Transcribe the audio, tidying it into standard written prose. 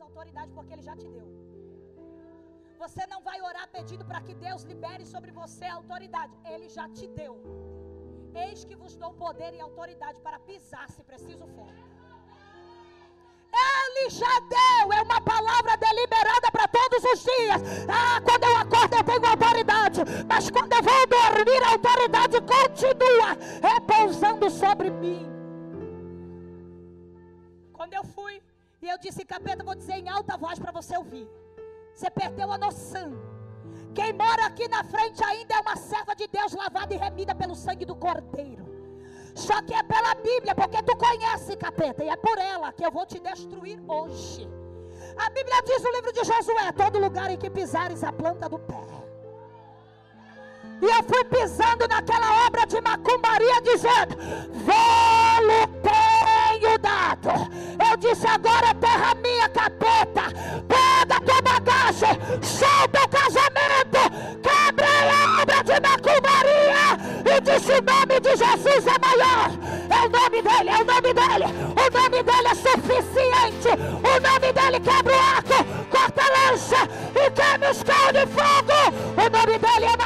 autoridade, porque Ele já te deu. Você não vai orar pedindo para que Deus libere sobre você a autoridade. Ele já te deu. Eis que vos dou poder e autoridade para pisar, se preciso for. Ele já deu. É uma palavra deliberada para todos os dias. Quando eu acordo eu tenho autoridade, mas quando eu vou dormir a autoridade continua repousando sobre mim. Quando eu fui e eu disse: capeta, vou dizer em alta voz para você ouvir. Você perdeu a noção. Quem mora aqui na frente ainda é uma serva de Deus, lavada e remida pelo sangue do Cordeiro. Só que é pela Bíblia, porque tu conhece, capeta, e é por ela que eu vou te destruir hoje. A Bíblia diz no livro de Josué: todo lugar em que pisares a planta do pé. E eu fui pisando naquela obra de macumbaria, dizendo: vê-lo tenho dado. Eu disse: agora é terra minha, capeta. Pega a tua bagagem, solta o casamento, quebrei a obra de macumbaria. E disse: o nome de Jesus é maior. É o nome dele, é o nome dele. O nome dele é suficiente. O nome dele quebra o arco, corta a lança e queima os carros de fogo. O nome dele é